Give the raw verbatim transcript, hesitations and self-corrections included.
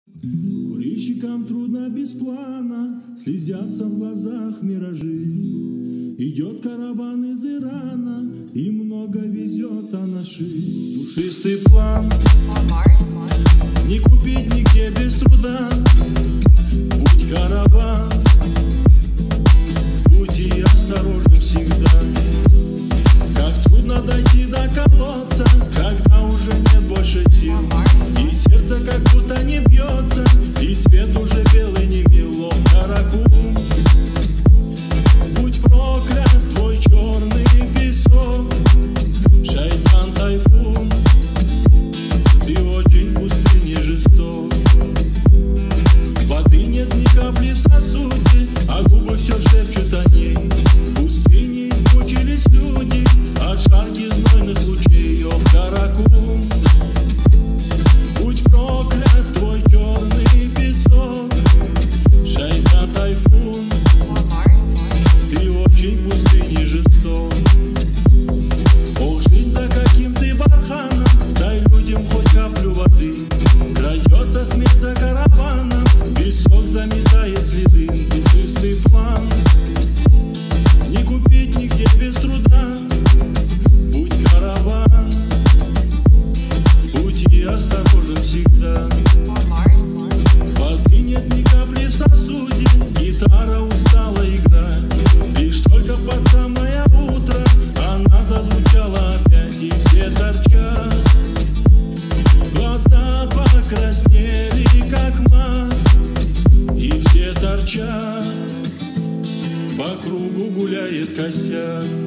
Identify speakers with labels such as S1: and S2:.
S1: Курильщикам трудно без плана, слезятся в глазах миражи. Идет караван из Ирана, и много везет анаши. Душистый план не купить нигде без труда. Будь караван, в пути осторожен всегда. Как трудно дойти до колодца, когда уже нет больше сил, и сердце как будто не бьется, и свет уже белый не мило. Каракум, будь проклят твой черный песок, шайтан тайфун, ты очень пустыне жесток. Воды нет ни капли в сосуде, а губы все шепчут о ней. В пустыне измучились люди от жарких знойных лучей. О, Каракум, будь проклят твой черный песок, шайтан тайфун, ты очень пустыне жесток. О, жизнь за каким ты барханом, дай людям хоть каплю воды. Крадется смерть за караваном, песок заметает следы. Душистый план не купить нигде без труда. Будь караван, в пути осторожен всегда. Воды нет ни капли в сосуде, гитара устала играть. Лишь только под самое утро она зазвучала опять, и все торчат. Глаза покраснели, как мак, и все торчат. По кругу гуляет косяк.